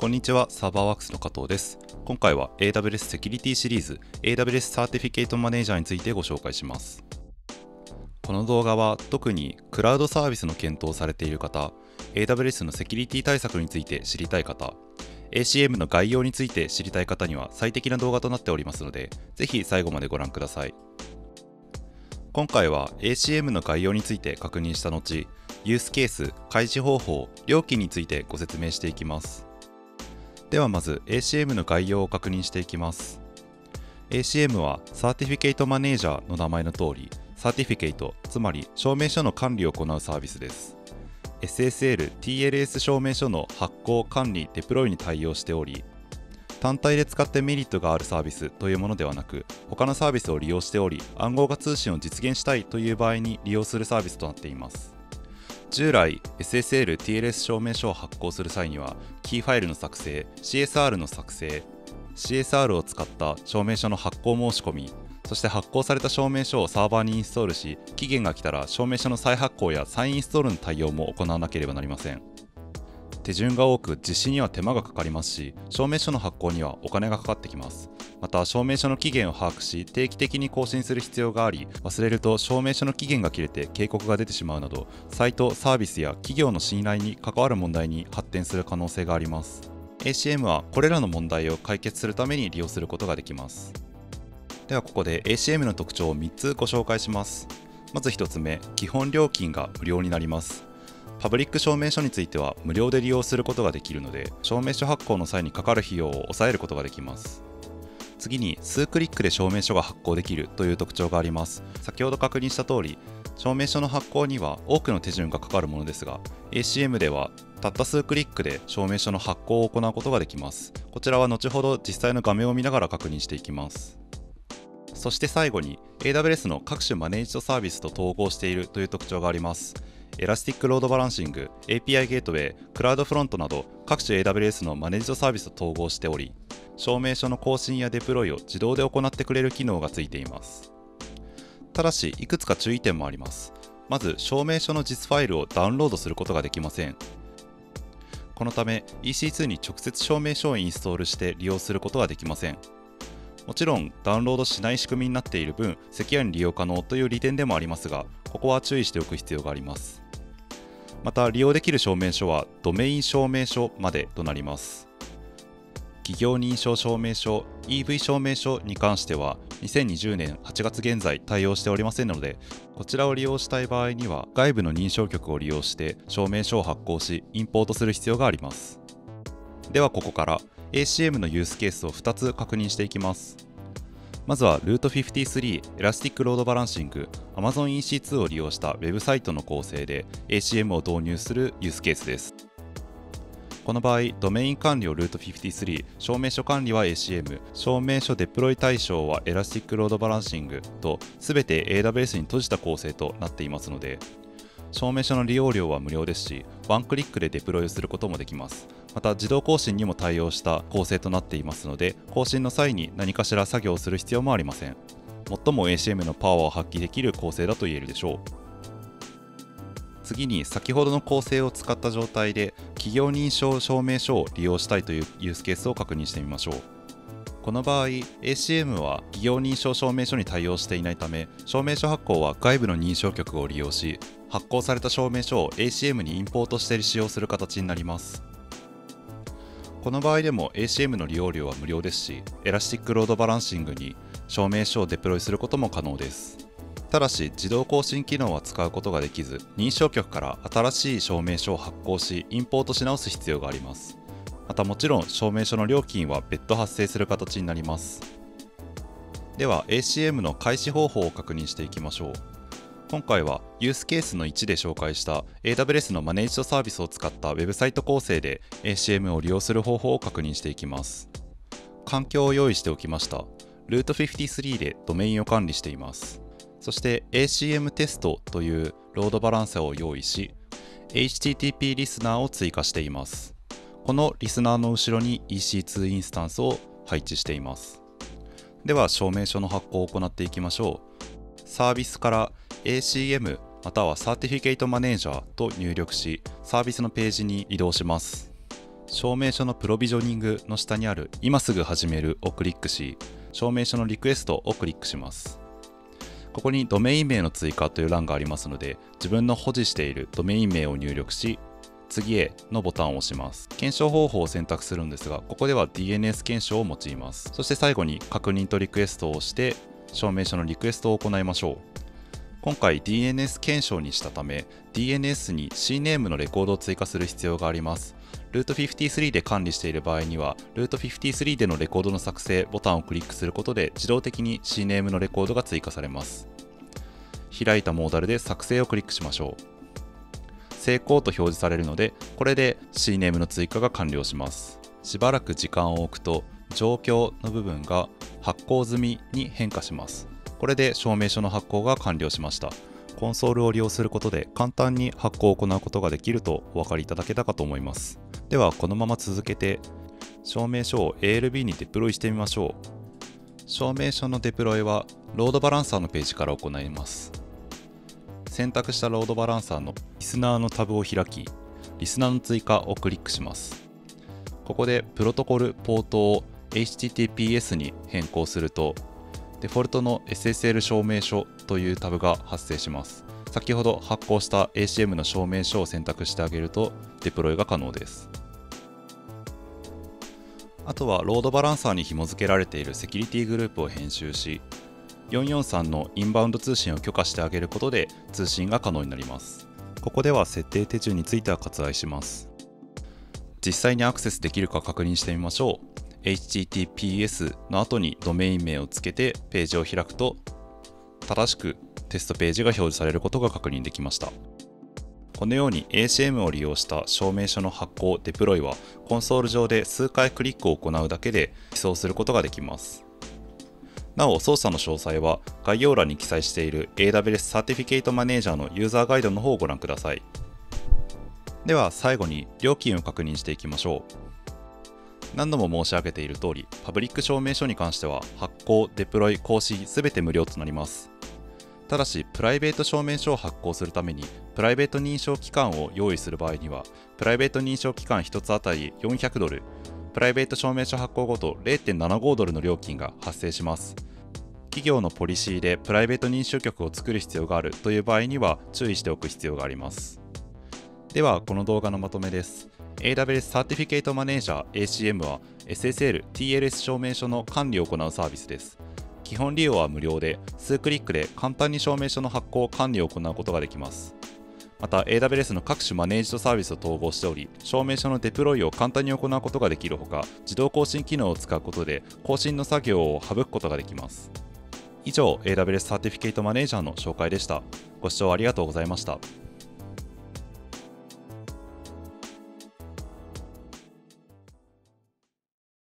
こんにちは、サーバーワークスの加藤です。今回は AWS セキュリティシリーズ AWS サーティフィケートマネージャーについてご紹介します。この動画は特にクラウドサービスの検討をされている方、AWS のセキュリティ対策について知りたい方、ACM の概要について知りたい方には最適な動画となっておりますので、ぜひ最後までご覧ください。今回は ACM の概要について確認した後、ユースケース、開示方法、料金についてご説明していきます。ではまず ACM の概要を確認していきます。ACM はサーティフィケートマネージャーの名前の通り、サーティフィケート、つまり証明書の管理を行うサービスです。SSL、TLS 証明書の発行、管理、デプロイに対応しており、単体で使ってメリットがあるサービスというものではなく、他のサービスを利用しており、暗号化通信を実現したいという場合に利用するサービスとなっています。従来、SSL、TLS 証明書を発行する際には、キーファイルの作成、CSR の作成、CSR を使った証明書の発行申し込み、そして発行された証明書をサーバーにインストールし、期限が来たら証明書の再発行や再インストールの対応も行わなければなりません。手順が多く実施には手間がかかりますし、証明書の発行にはお金がかかってきます。また証明書の期限を把握し定期的に更新する必要があり、忘れると証明書の期限が切れて警告が出てしまうなど、サイト、サービスや企業の信頼に関わる問題に発展する可能性があります。 ACM はこれらの問題を解決するために利用することができます。ではここで ACM の特徴を3つご紹介します。まず1つ目、基本料金が無料になります。パブリック証明書については無料で利用することができるので、証明書発行の際にかかる費用を抑えることができます。次に、数クリックで証明書が発行できるという特徴があります。先ほど確認した通り、証明書の発行には多くの手順がかかるものですが、ACM ではたった数クリックで証明書の発行を行うことができます。こちらは後ほど実際の画面を見ながら確認していきます。そして最後に、AWS の各種マネージドサービスと統合しているという特徴があります。エラスティックロードバランシング、API ゲートウェイ、クラウドフロントなど各種 AWS のマネージドサービスと統合しており、証明書の更新やデプロイを自動で行ってくれる機能がついています。ただし、いくつか注意点もあります。まず、証明書の実ファイルをダウンロードすることができません。このため、EC2 に直接証明書をインストールして利用することはできません。もちろん、ダウンロードしない仕組みになっている分、セキュアに利用可能という利点でもありますが、ここは注意しておく必要があります。また、利用できる証明書はドメイン証明書までとなります。企業認証証明書、EV 証明書に関しては2020年8月現在対応しておりませんので、こちらを利用したい場合には外部の認証局を利用して証明書を発行しインポートする必要があります。ではここから ACM のユースケースを2つ確認していきます。まずは Route53 エラスティックロードバランシング Amazon EC2 を利用したウェブサイトの構成で ACM を導入するユースケースです。この場合、ドメイン管理を Route53、証明書管理は ACM、証明書デプロイ対象はエラスティックロードバランシングと全て AWS に閉じた構成となっていますので、証明書の利用料は無料ですし、ワンクリックでデプロイをすることもできます。また、自動更新にも対応した構成となっていますので、更新の際に何かしら作業をする必要もありません。最も ACM のパワーを発揮できる構成だと言えるでしょう。次に、先ほどの構成を使った状態で企業認証証明書を利用したいというユースケースを確認してみましょう。この場合、ACM は企業認証証明書に対応していないため、証明書発行は外部の認証局を利用し、発行された証明書を ACM にインポートして使用する形になります。この場合でも ACM の利用料は無料ですし、エラスティックロードバランシングに証明書をデプロイすることも可能です。ただし、自動更新機能は使うことができず、認証局から新しい証明書を発行し、インポートし直す必要があります。またもちろん、証明書の料金は別途発生する形になります。では、ACM の開始方法を確認していきましょう。今回はユースケースの1で紹介した AWS のマネージドサービスを使ったウェブサイト構成で ACM を利用する方法を確認していきます。環境を用意しておきました。Route53 でドメインを管理しています。そして ACM テストというロードバランサーを用意し、HTTP リスナーを追加しています。このリスナーの後ろに EC2 インスタンスを配置しています。では証明書の発行を行っていきましょう。サービスから ACM またはサーティフィケートマネージャーと入力し、サービスのページに移動します。 証明書のプロビジョニングの下にある今すぐ始めるをクリックし、証明書のリクエストをクリックします。ここにドメイン名の追加という欄がありますので、自分の保持しているドメイン名を入力し、次へのボタンを押します。検証方法を選択するんですが、ここでは DNS 検証を用います。そして最後に確認とリクエストを押して、証明書のリクエストを行いましょう。今回 DNS 検証にしたため、DNS に CNAME のレコードを追加する必要があります。Route 53で管理している場合には、Route 53でのレコードの作成ボタンをクリックすることで自動的に CNAME のレコードが追加されます。開いたモーダルで作成をクリックしましょう。成功と表示されるので、これで CNAME の追加が完了します。しばらく時間を置くと、状況の部分が発行済みに変化します。これで証明書の発行が完了しました。コンソールを利用することで簡単に発行を行うことができるとお分かりいただけたかと思います。ではこのまま続けて証明書を ALB にデプロイしてみましょう。証明書のデプロイはロードバランサーのページから行います。選択したロードバランサーのリスナーのタブを開き、リスナーの追加をクリックします。ここでプロトコルポートを HTTPS に変更すると、デフォルトの SSL 証明書というタブが発生します。先ほど発行した ACM の証明書を選択してあげるとデプロイが可能です。あとはロードバランサーに紐付けられているセキュリティグループを編集し、443のインバウンド通信を許可してあげることで通信が可能になります。ここでは設定手順については割愛します。実際にアクセスできるか確認してみましょう。HTTPS の後にドメイン名をつけてページを開くと、正しくテストページが表示されることが確認できました。このように ACM を利用した証明書の発行・デプロイはコンソール上で数回クリックを行うだけで起草することができます。なお操作の詳細は概要欄に記載している AWS サーティフィケイトマネージャーのユーザーガイドの方をご覧ください。では最後に料金を確認していきましょう。何度も申し上げている通り、パブリック証明書に関しては発行、デプロイ、更新すべて無料となります。ただし、プライベート証明書を発行するために、プライベート認証期間を用意する場合には、プライベート認証期間1つあたり400ドル、プライベート証明書発行ごと 0.75 ドルの料金が発生します。企業のポリシーでプライベート認証局を作る必要があるという場合には注意しておく必要があります。では、この動画のまとめです。AWS サーティフィケイトマネージャー ACM は SSL、TLS 証明書の管理を行うサービスです。基本利用は無料で、数クリックで簡単に証明書の発行・管理を行うことができます。また AWS の各種マネージドサービスを統合しており、証明書のデプロイを簡単に行うことができるほか、自動更新機能を使うことで更新の作業を省くことができます。以上、AWS サーティフィケイトマネージャーの紹介でした。ご視聴ありがとうございました。